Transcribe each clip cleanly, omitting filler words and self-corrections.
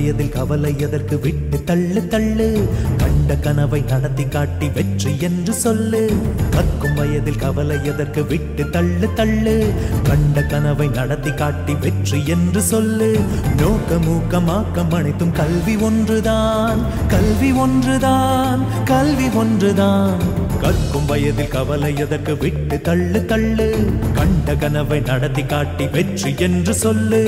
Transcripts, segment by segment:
வயதில் கவலை எதற்கு விட்டு தள்ளு தள்ளு கண்ட கனவை நடத்தி காட்டி வெற்றி என்று சொல்லு கற்கும் வயதில் கவலை எதற்கு விட்டு தள்ளு தள்ளு கண்ட கனவை நடத்தி காட்டி வெற்றி என்று சொல்லு நோக்கம் ஊக்கம் ஆக்கம் அனைத்தும் கல்வி ஒன்றுதான் கல்வி ஒன்றுதான் கல்வி ஒன்றுதான் கற்கும் வயதில் கவலை எதற்கு விட்டு தள்ளு தள்ளு கண்ட கனவை நடத்தி காட்டி வெற்றி என்று சொல்லு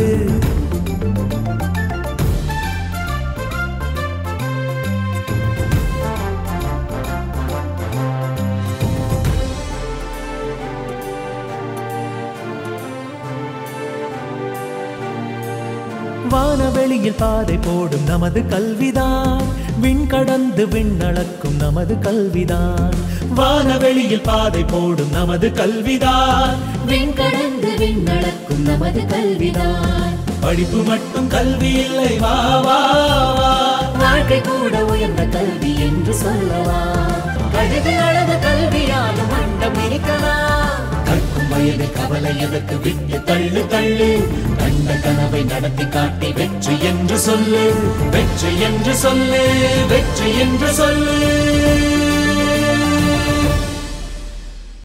வானவெளியில் பாதை போடும் நமது கல்விதான் விண் கடந்து விண்ணளக்கும் நமது கல்விதான் வானவெளியில் பாதை போடும் நமது கல்விதான் விண் கடந்து விண்ணளக்கும் நமது கல்விதான் படிப்பு மட்டும் கல்வி இல்லை வா வா வாழ்க்கை கூட உயர்ந்த கல்வி என்று சொல்லவா கழுது அளவு கல்வியாலும் மண்டம் இருக்கலாம் கற்கும் வயது கவலை எதற்கு விட்டு தள்ளு தள்ளு கண்ட கனவை நடத்தி காட்டி வெற்றி என்று சொல்லு வெற்றி என்று சொல்லு வெற்றி என்று சொல்லு